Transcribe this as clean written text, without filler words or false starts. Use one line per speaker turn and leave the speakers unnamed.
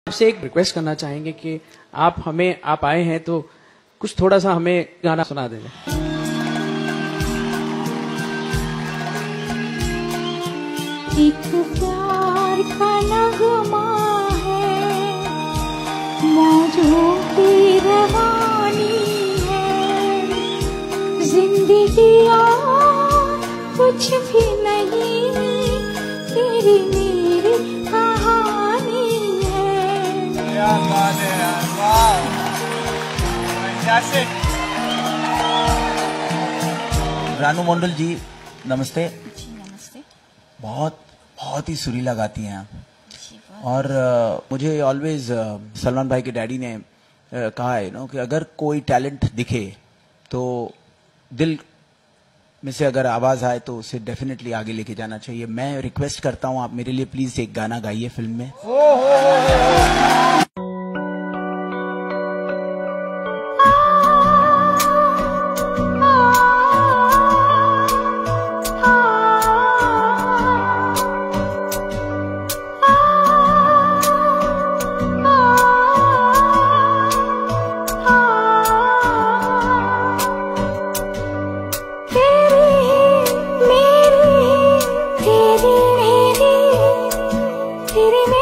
आपसे एक रिक्वेस्ट करना चाहेंगे कि आप आए हैं तो कुछ थोड़ा सा हमें गाना सुना दें।
एक प्यार का नगमा है, मौजों की रवानी है, जिंदगी और कुछ भी नहीं, तेरी मेरी कहानी है।
क्या बात है यार, वाह, रानू मंडल जी नमस्ते।
नमस्ते।
बहुत ही सुरीला गाती हैं आप। और मुझे ऑलवेज सलमान भाई के डैडी ने कहा है कि अगर कोई टैलेंट दिखे तो दिल में से अगर आवाज आए तो उसे डेफिनेटली आगे लेके जाना चाहिए। मैं रिक्वेस्ट करता हूं, आप मेरे लिए प्लीज एक गाना गाइए फिल्म में।
तेरी